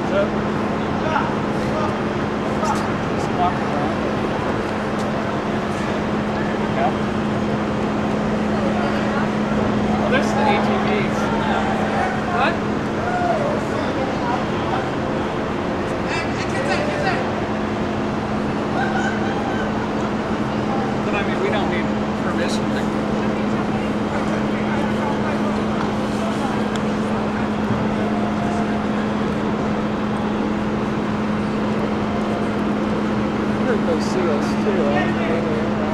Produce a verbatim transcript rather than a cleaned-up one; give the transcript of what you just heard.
Just walk around. Yeah. Oh, there's the A T Vs. What? But I mean, we don't need permission to. Those seals too.